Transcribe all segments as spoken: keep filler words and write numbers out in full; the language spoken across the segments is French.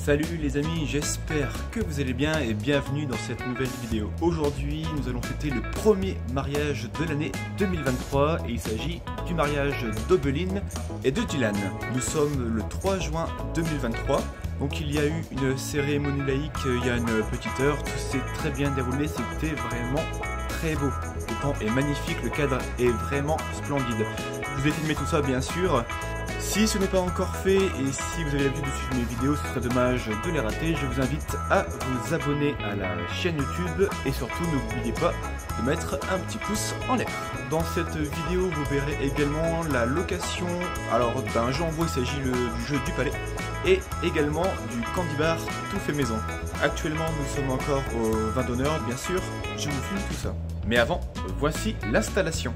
Salut les amis, j'espère que vous allez bien et bienvenue dans cette nouvelle vidéo. Aujourd'hui, nous allons fêter le premier mariage de l'année deux mille vingt-trois et il s'agit du mariage d'Obeline et de Dylan. Nous sommes le trois juin deux mille vingt-trois, donc il y a eu une cérémonie laïque il y a une petite heure, tout s'est très bien déroulé, c'était vraiment très beau. Le temps est magnifique, le cadre est vraiment splendide. Je vous ai filmé tout ça bien sûr. Si ce n'est pas encore fait et si vous avez l'habitude de suivre mes vidéos, ce serait dommage de les rater. Je vous invite à vous abonner à la chaîne YouTube et surtout n'oubliez pas de mettre un petit pouce en l'air. Dans cette vidéo, vous verrez également la location alors d'un jeu en gros, il s'agit du jeu du palais et également du candy bar tout fait maison. Actuellement, nous sommes encore au vin d'honneur, bien sûr, je vous filme tout ça. Mais avant, voici l'installation.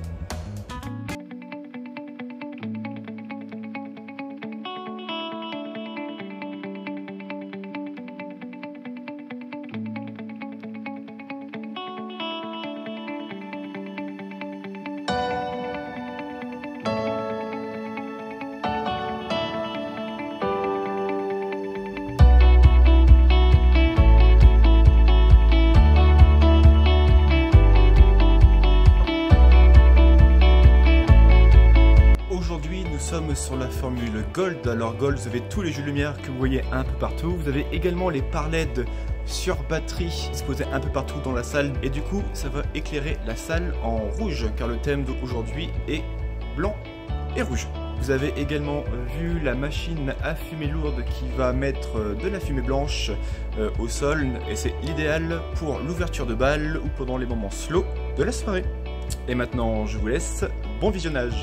Nous sommes sur la formule Gold. Alors Gold, vous avez tous les jeux de lumière que vous voyez un peu partout. Vous avez également les pare-L E D sur batterie disposés un peu partout dans la salle. Et du coup, ça va éclairer la salle en rouge car le thème d'aujourd'hui est blanc et rouge. Vous avez également vu la machine à fumée lourde qui va mettre de la fumée blanche euh, au sol. Et c'est idéal pour l'ouverture de bal ou pendant les moments slow de la soirée. Et maintenant, je vous laisse. Bon visionnage.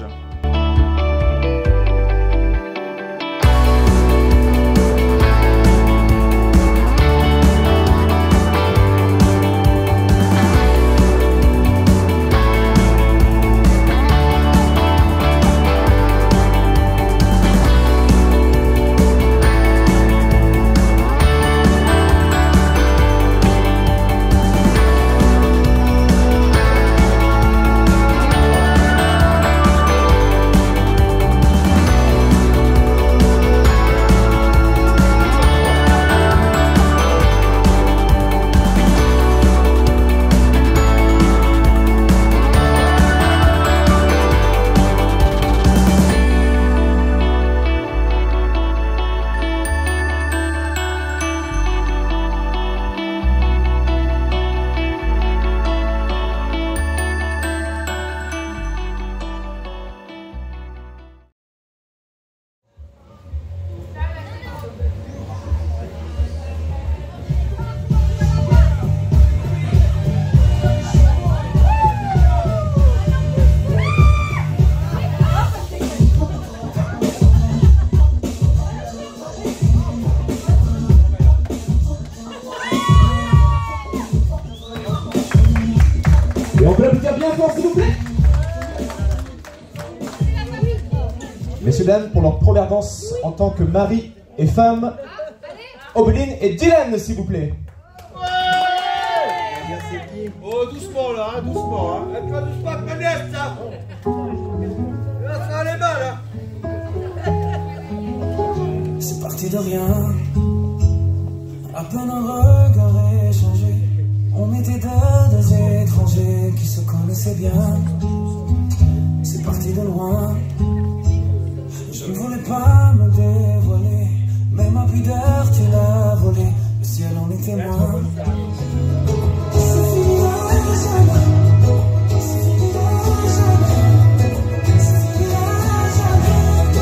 Et on peut l'applaudir bien fort s'il vous plaît. Messieurs, dames, pour leur première danse en tant que mari et femme, Obeline et Dylan s'il vous plaît. Ouais. Oh doucement là, hein, doucement hein. Toi doucement, Agnès là. Là ça allait mal hein. C'est parti de rien, à peine un regard échangé. On était deux, deux étrangers qui se connaissaient bien. C'est parti de loin. Je ne voulais pas me dévoiler, mais ma pudeur tu l'as volée. Le ciel en est témoin. C'est fini à jamais. C'est fini à jamais. C'est fini à jamais.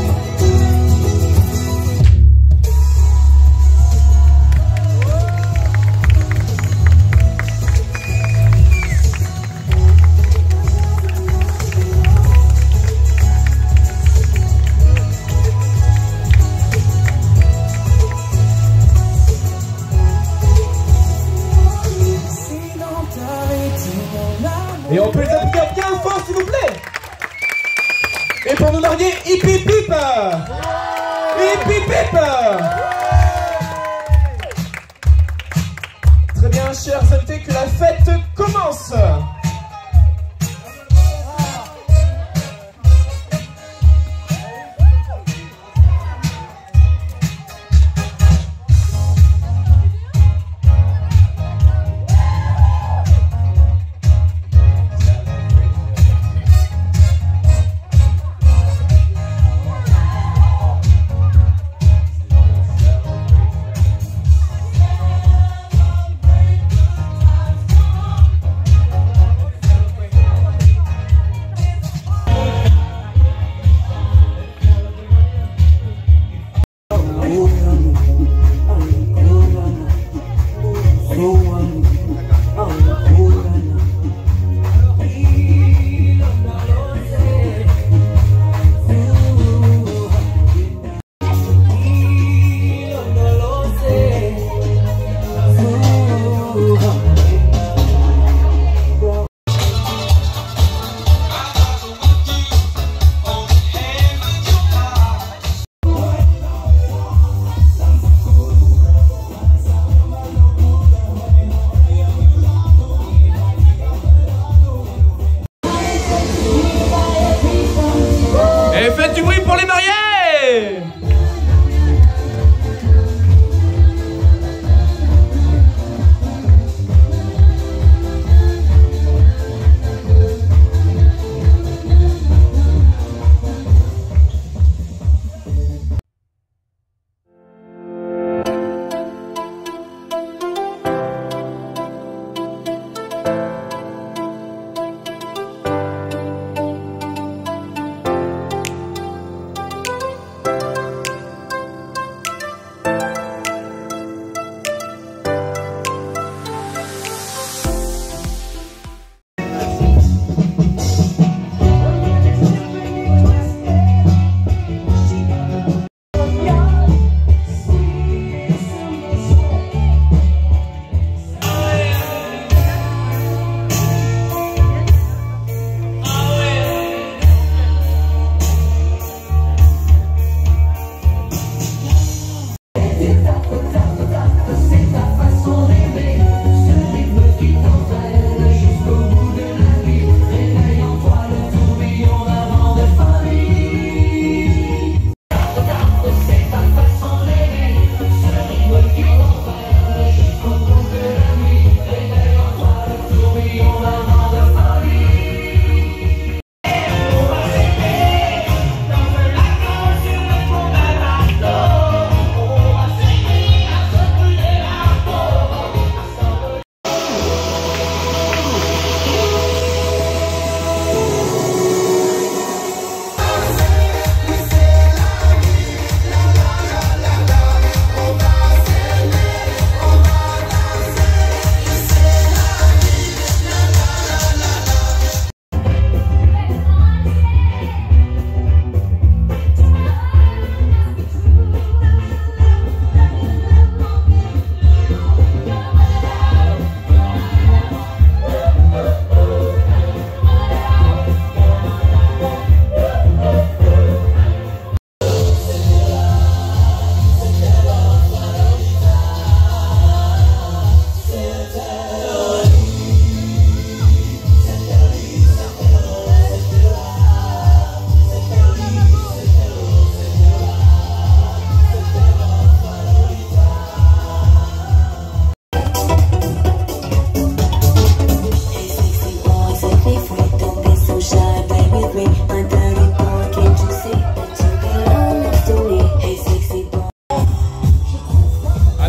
Et on peut les applaudir bien fort s'il vous plaît. Et pour nous marier, hip hip hip. Hip hip hip. Très bien, chers invités, que la fête commence.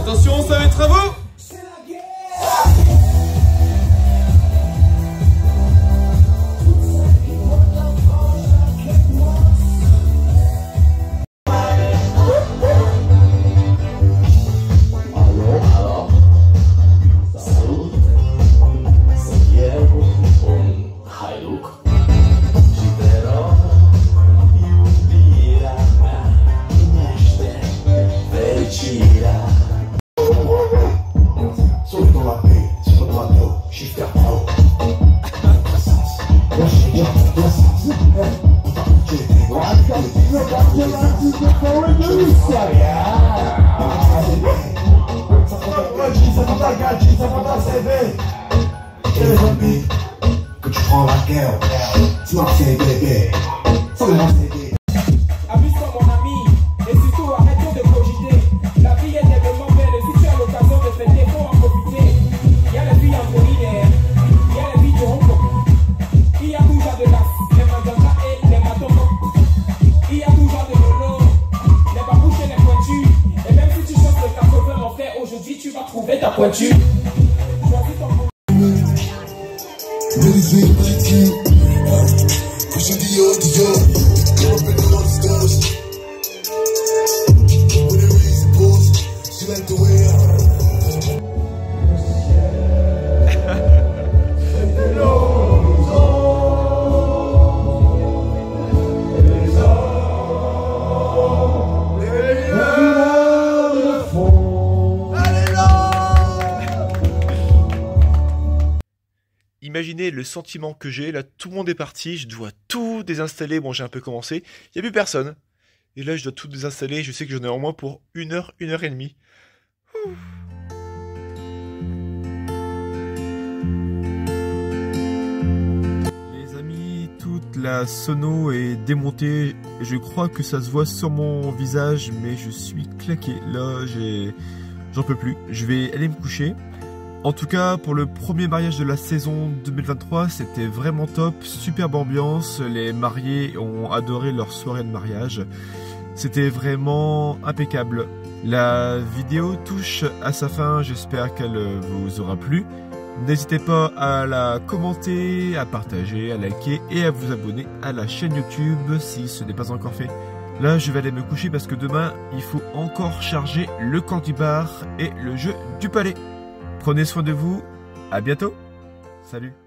Attention, ça va être à vous. Que tu prends la guerre, tu m'as fait bébé, ça m'a fait bébé. Amuse-toi mon ami, et surtout arrêtons de cogiter. La vie est tellement belle, et si tu as l'occasion de fêter, faut en profiter. Il y a les filles en Floride, il y a les filles de Hong Kong, il y a tout genre de las, les mandanga et les matons. Il y a tout genre de lolo, les babouches et les pointus. Et même si tu chantes le quatre-vingts mon frère, aujourd'hui tu vas trouver ta pointure. Choisis ton Pushing Dior, Dior, come up in the monsters. With the reason pose, she like the way I. Imaginez le sentiment que j'ai, là tout le monde est parti, je dois tout désinstaller, bon j'ai un peu commencé, il n'y a plus personne. Et là je dois tout désinstaller, je sais que j'en ai au moins pour une heure, une heure et demie. Ouh. Les amis, toute la sono est démontée, je crois que ça se voit sur mon visage, mais je suis claqué, là j'ai... j'en peux plus, je vais aller me coucher. En tout cas, pour le premier mariage de la saison deux mille vingt-trois, c'était vraiment top, superbe ambiance, les mariés ont adoré leur soirée de mariage. C'était vraiment impeccable. La vidéo touche à sa fin, j'espère qu'elle vous aura plu. N'hésitez pas à la commenter, à partager, à liker et à vous abonner à la chaîne YouTube si ce n'est pas encore fait. Là, je vais aller me coucher parce que demain, il faut encore charger le Candy Bar et le jeu du palais. Prenez soin de vous, à bientôt, salut.